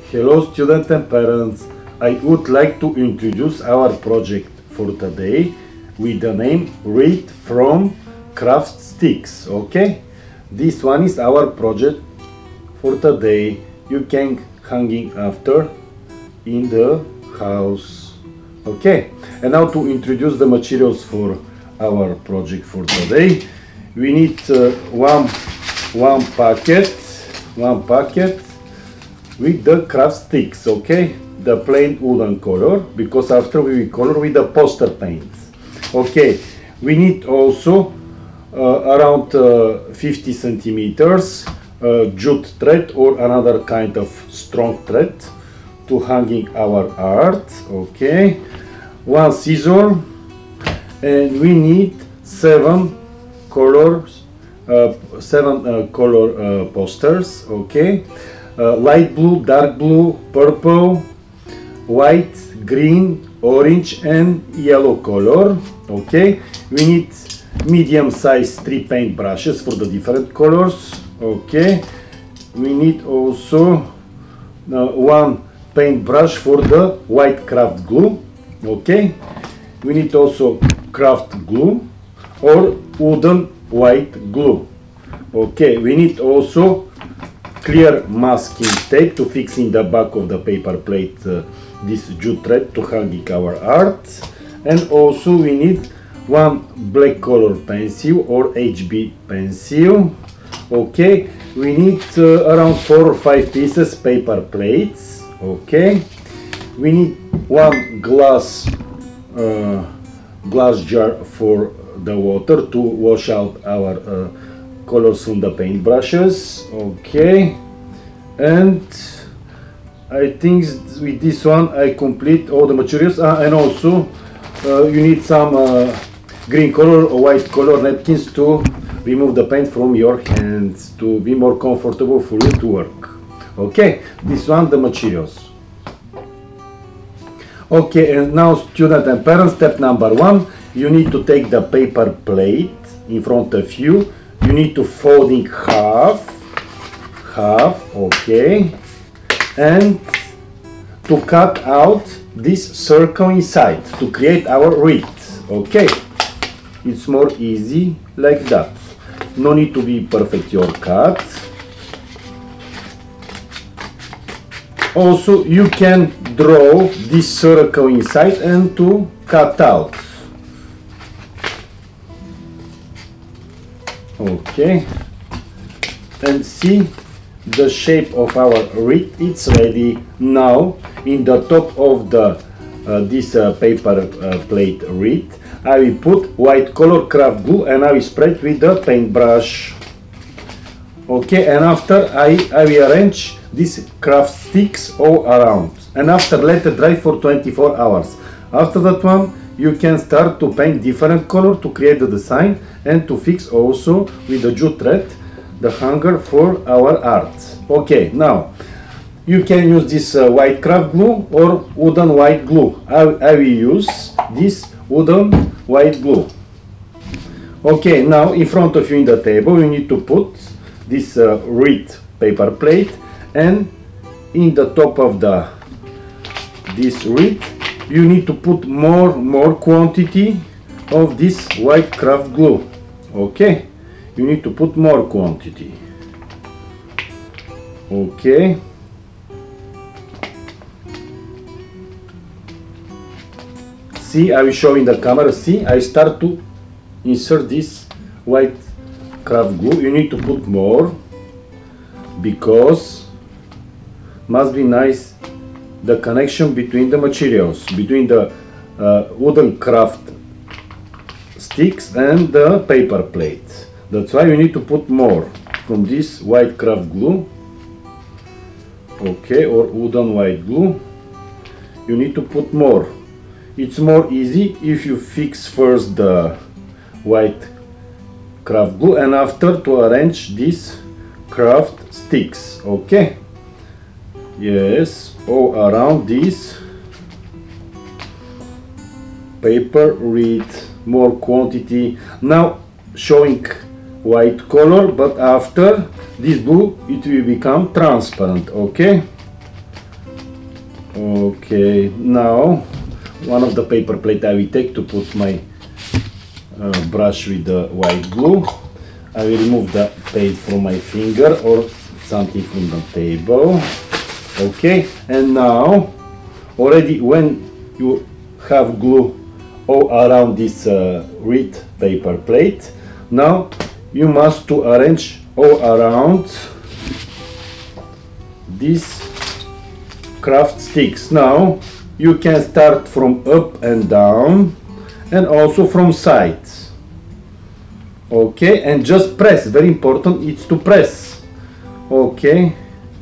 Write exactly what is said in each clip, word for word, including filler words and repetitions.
Hello students and parents, I would like to introduce our project for today with the name Read from Craft Sticks, okay? This one is our project for today. You can hanging after in the house, okay? And now to introduce the materials for our project for today, we need uh, one, one packet, one packet with the craft sticks, okay, the plain wooden color, because after we will color with the poster paint. Okay, we need also uh, around uh, fifty centimeters uh, jute thread or another kind of strong thread to hanging our art, okay, one scissor, and we need seven colors, uh, seven uh, color uh, posters, okay. Uh, light blue, dark blue, purple, white, green, orange and yellow color, okay. We need medium size three paint brushes for the different colors, okay. We need also uh, one paint brush for the white craft glue, okay. We need also craft glue or wooden white glue, okay. We need also clear masking tape to fix in the back of the paper plate uh, this jute thread to hanging our art. And also we need one black color pencil or H B pencil, okay. We need uh, around four or five pieces paper plates, okay. We need one glass uh, glass jar for the water to wash out our uh, colors from the paint brushes, okay. And I think with this one I complete all the materials, ah, and also uh, you need some uh, green color or white color napkins to remove the paint from your hands to be more comfortable for you to work, okay. This one the materials, okay. And now student and parents, step number one, you need to take the paper plate in front of you. You need to fold in half, half, okay, and to cut out this circle inside to create our wreath, okay. It's more easy like that. No need to be perfect your cut. Also, you can draw this circle inside and to cut out. Okay, and see the shape of our wreath. It's ready. Now in the top of the uh, this uh, paper uh, plate wreath I will put white color craft glue and I will spread with the paintbrush, okay. And after I, I will arrange these craft sticks all around, and after let it dry for twenty-four hours. After that one you can start to paint different color to create the design and to fix also with the jute thread the hanger for our art, okay. Now you can use this uh, white craft glue or wooden white glue. I, I will use this wooden white glue, okay. Now in front of you in the table you need to put this uh, wreath paper plate, and in the top of the this wreath you need to put more more quantity of this white craft glue, okay. You need to put more quantity, okay. See, I will show in the camera. See, I start to insert this white craft glue. You need to put more because must be nice the connection between the materials, between the uh, wooden craft sticks and the paper plate. That's why you need to put more from this white craft glue, okay, or wooden white glue. You need to put more. It's more easy if you fix first the white craft glue and after to arrange these craft sticks, okay. Yes, all around this paper wreath, more quantity. Now showing white color, but after this glue it will become transparent, okay. Okay, now one of the paper plate I will take to put my uh, brush with the white glue. I will remove the paint from my finger or something from the table. Okay, and now already when you have glue all around this uh, wreath paper plate, now you must to arrange all around these craft sticks. Now you can start from up and down and also from sides. Okay, and just press, very important, it's to press. Okay,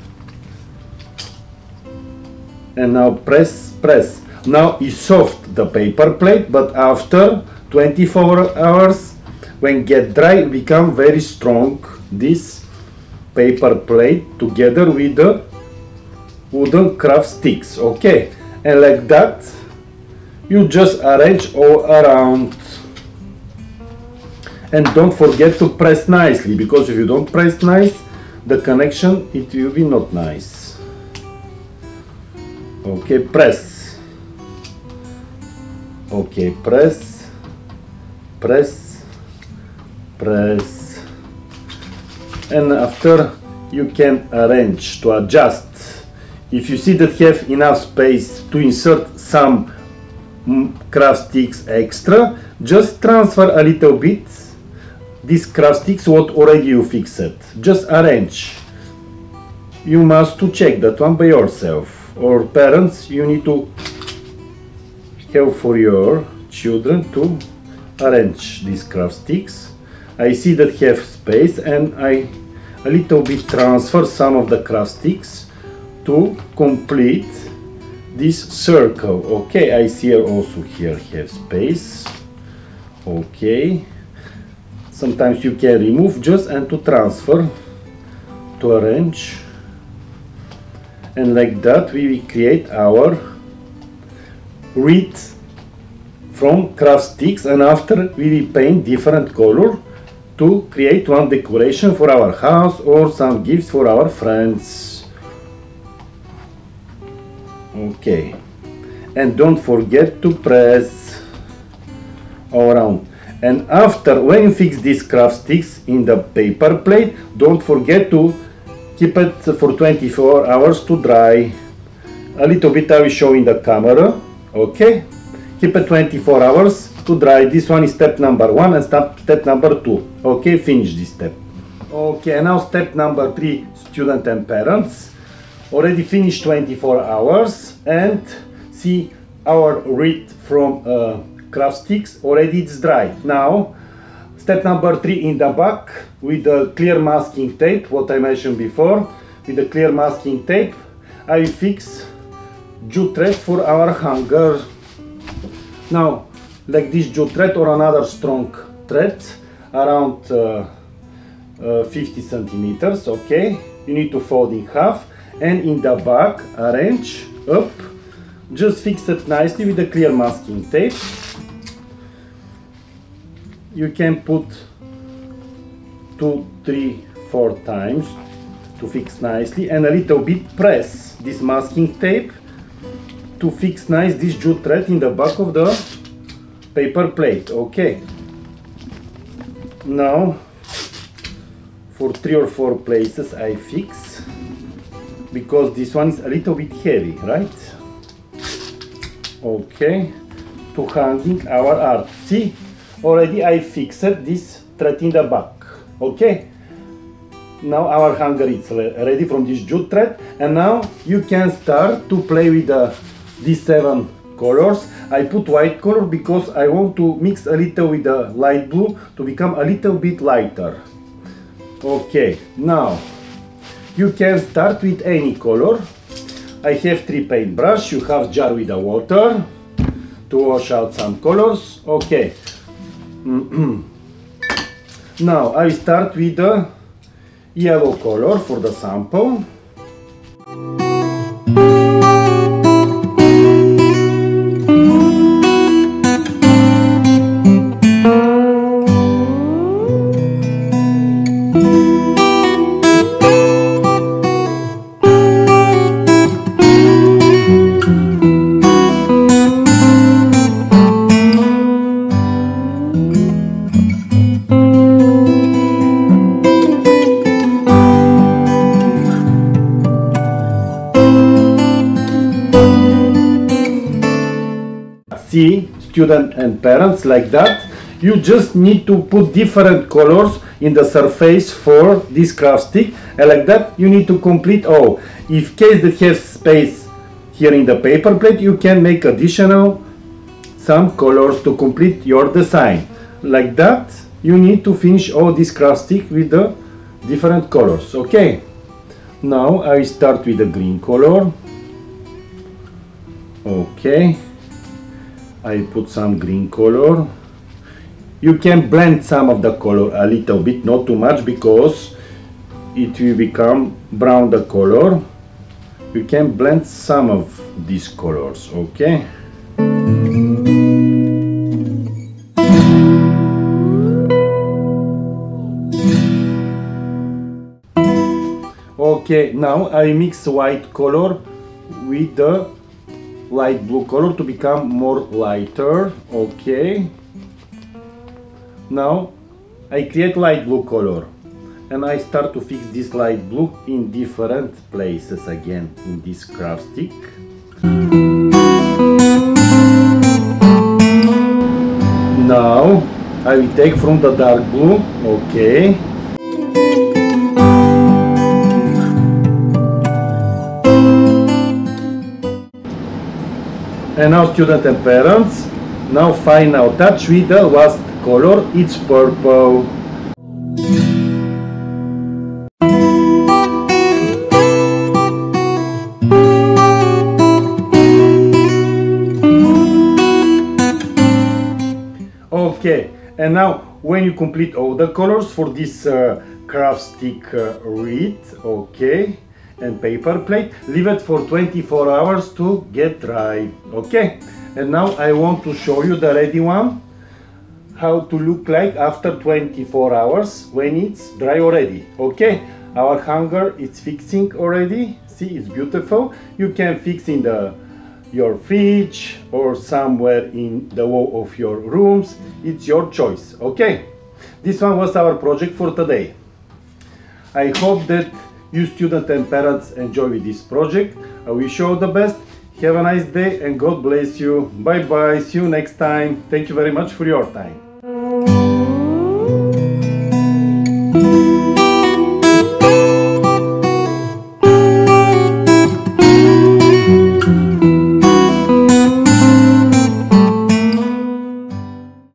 and now press, press. Now it's soft, the paper plate, but after twenty-four hours, when get dry, become very strong, this paper plate together with the wooden craft sticks. Okay, and like that you just arrange all around, and don't forget to press nicely, because if you don't press nice, the connection, it will be not nice. Okay, press. Okay, press, press, press, and after you can arrange to adjust. If you see that you have enough space to insert some craft sticks extra, just transfer a little bit these craft sticks what already you fixed. Just arrange. You must to check that one by yourself, or parents, you need to help for your children to arrange these craft sticks. I see that you have space, and I a little bit transfer some of the craft sticks to complete this circle. Okay, I see also here have space. Okay, sometimes you can remove just and to transfer to arrange, and like that we will create our wreath from craft sticks, and after we will paint different color to create one decoration for our house or some gifts for our friends. Okay, and don't forget to press all around. And after, when you fix these craft sticks in the paper plate, don't forget to keep it for twenty-four hours to dry. A little bit I will show in the camera. Okay, keep it twenty-four hours to dry. This one is step number one, and step, step number two. Okay, finish this step. Okay, and now step number three, student and parents. Already finished twenty-four hours, and see our wreath from uh, craft sticks already it's dry. Now step number three, in the back with the clear masking tape, what I mentioned before, with the clear masking tape I fix jute thread for our hanger. Now like this jute thread or another strong thread around uh, uh, fifty centimeters. Okay, you need to fold in half, and in the back arrange up, just fix it nicely with the clear masking tape. You can put two, three, four times to fix nicely, and a little bit press this masking tape to fix nice this jute thread in the back of the paper plate. Okay, now for three or four places I fix, because this one is a little bit heavy, right? Okay, to hanging our art. See, already I fixed this thread in the back. Okay, now our hanger is ready from this jute thread, and now you can start to play with the, these seven colors. I put white color because I want to mix a little with the light blue to become a little bit lighter. Okay, now you can start with any color. I have three paintbrush. You have jar with the water to wash out some colors. Okay. Now I start with the yellow color for the sample. see, student and parents, like that. You just need to put different colors in the surface for this craft stick, and like that you need to complete. Oh, if case that has space here in the paper plate, you can make additional some colors to complete your design. Like that you need to finish all this craft stick with the different colors. Okay, now I start with the green color. Okay, I put some green color. You can blend some of the color a little bit, not too much, because it will become brown the color. You can blend some of these colors. Okay, okay, now I mix white color with the light blue color to become more lighter. Okay, now I create light blue color and I start to fix this light blue in different places again in this craft stick. Now I will take from the dark blue. Okay, and now student and parents, now final touch with the last color, it's purple. Okay, and now when you complete all the colors for this uh, craft stick uh, wreath, okay, and paper plate, leave it for twenty-four hours to get dry. Okay, and now I want to show you the ready one, how to look like after twenty-four hours when it's dry already. Okay, our hanger is fixing already. See, it's beautiful. You can fix in the your fridge or somewhere in the wall of your rooms. It's your choice. Okay, this one was our project for today. I hope that you students and parents enjoy with this project. I wish you all the best. Have a nice day and God bless you. Bye bye. See you next time. Thank you very much for your time.